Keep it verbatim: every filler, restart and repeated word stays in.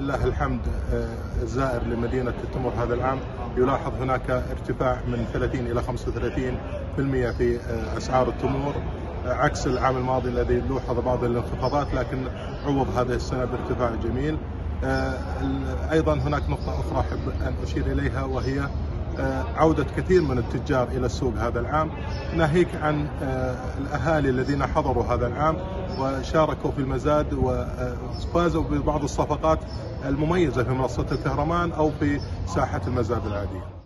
ولله الحمد الزائر لمدينة التمر هذا العام يلاحظ هناك ارتفاع من ثلاثين إلى خمسة وثلاثين بالمئة في أسعار التمور، عكس العام الماضي الذي لوحظ بعض الانخفاضات، لكن عوض هذه السنة بارتفاع جميل. أيضا هناك نقطة أخرى أحب أن أشير إليها، وهي عودة كثير من التجار إلى السوق هذا العام، ناهيك عن الأهالي الذين حضروا هذا العام وشاركوا في المزاد وفازوا ببعض الصفقات المميزة في منصة الكهرمان أو في ساحة المزاد العادية.